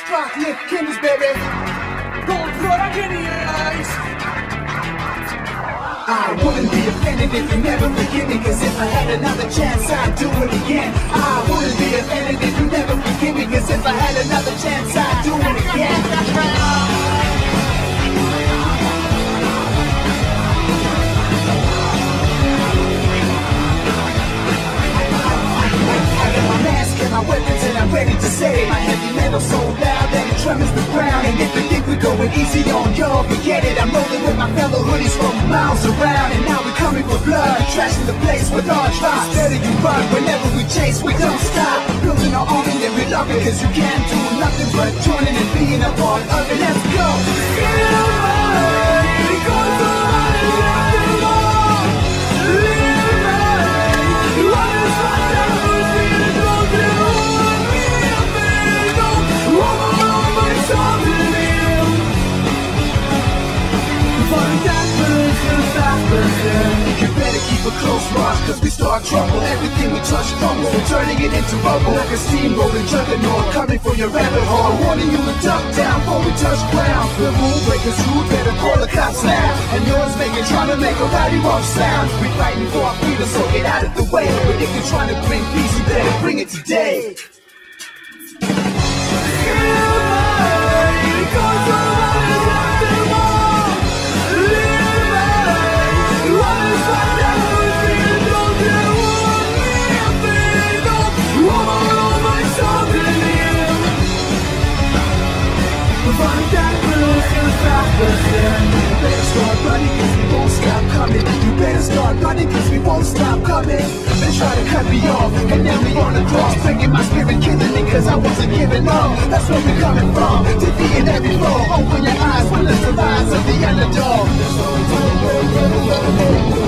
Spotlight Kings, baby. Going for it in the eyes. I wouldn't be offended if you never forgive me, cause if I had another chance I'd do it again. I wouldn't be offended if you never forgive me, cause if I had another chance I'd do it again. My weapons and I'm ready to say my heavy metal so loud that it tremors the ground. And if you think we're going easy on y'all, forget it. I'm rolling with my fellow hoodies from miles around, and now we're coming for blood, trashing the place with our drops. Instead of you run, whenever we chase, we don't stop. Building our army and we love it, cause you can't do nothing but joining and being a part of it. Let's go. You better keep a close watch, cause we start trouble. Everything we touch crumbles, we're turning it into rubble. Like a steamrolling juggernaut coming for your rabbit hole. Warning you to duck down before we touch ground. The rule breakers who better call the cops now. And yours making, trying to make a rowdy rough sound. We fighting for our freedom, so get out of the way. But if you're trying to bring peace, you better bring it today. You better start running, cause we won't stop coming. You better start running, cause we won't stop coming. They try to cut me off, and now we on the cross, breaking my spirit, killing me, cause I wasn't giving up. That's where we're coming from, defeating every foe. Open your eyes, witness the rise of the underdog.